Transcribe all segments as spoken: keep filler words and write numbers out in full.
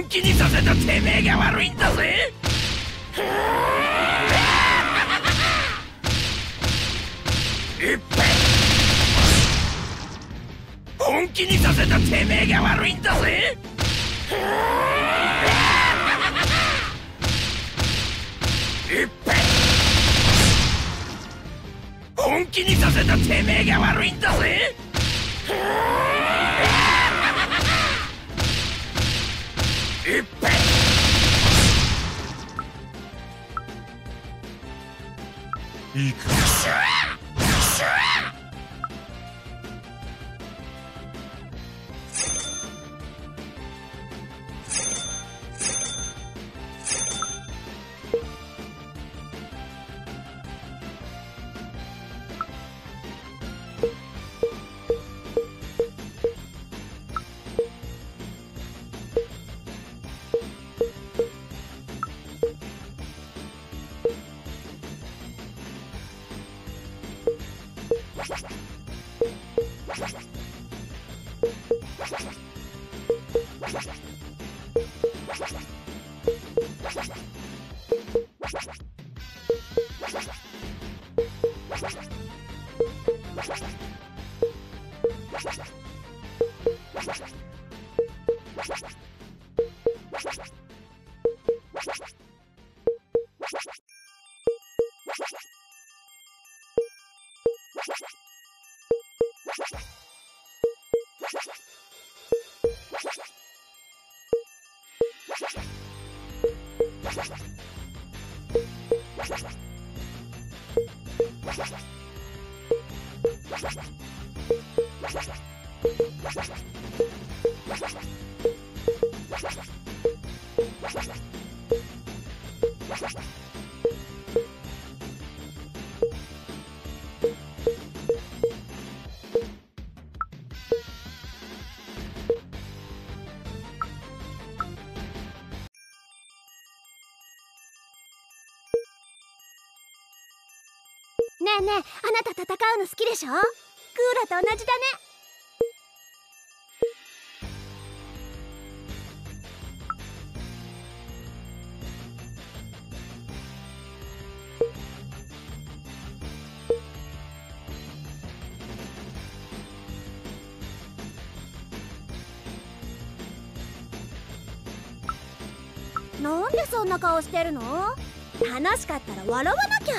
気にさせたてめえが悪いんだぜ。いっぺ本気にさせたてめえが悪いんだぜ。いっぺ本気にさせたてめえが悪いんだぜ。いっぺいくぞ。 ねえねえ、あなた戦うの好きでしょ？クーラと同じだね。なんでそんな顔してるの？楽しかったら笑わなきゃ。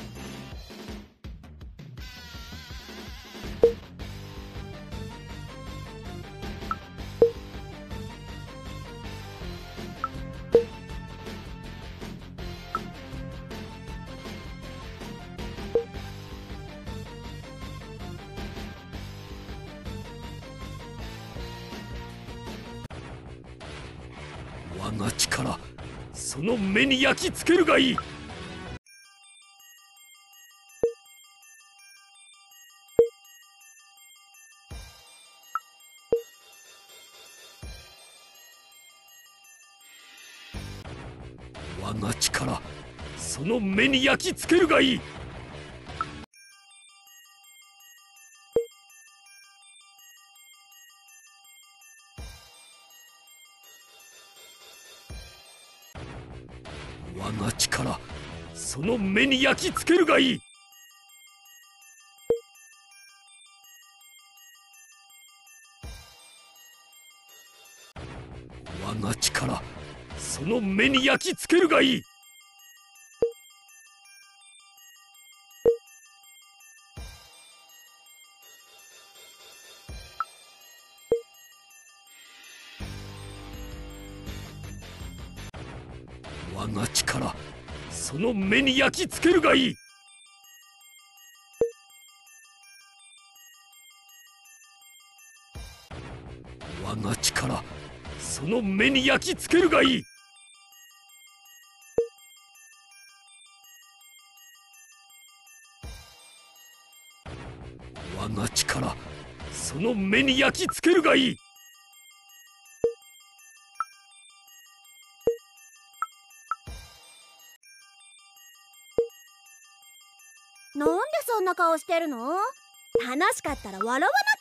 我が力その目に焼き付けるがいい。我が力その目に焼き付けるがいい。我が力その目に焼き付けるがいい。我が力その目に焼き付けるがいい。我が力その目に焼き付けるがいい。我が力その目に焼き付けるがいい。我が力その目に焼き付けるがいい。 なんでそんな顔してるの？楽しかったら笑わなきゃ。